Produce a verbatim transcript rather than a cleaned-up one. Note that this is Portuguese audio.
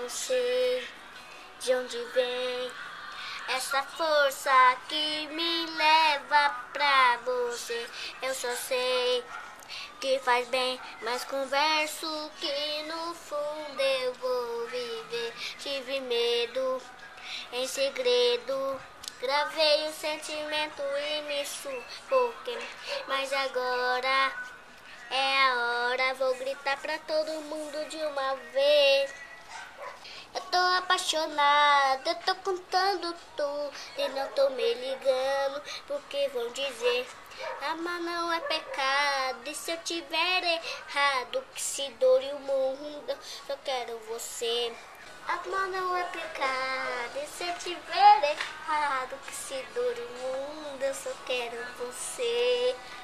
não sei de onde vem essa força que me leva pra você. Eu só sei que faz bem, mas converso que no fundo eu vou viver. Tive medo em segredo, gravei o sentimento e me sufoquei. Mas agora é a hora, vou gritar pra todo mundo de uma vez. Eu tô apaixonada, eu tô contando tudo e não tô me ligando porque vão dizer: amar não é pecado, e se eu tiver errado, que se dore o mundo, só quero você. Amar não é pecado, e se eu tiver errado, que se dore o mundo, eu só quero você.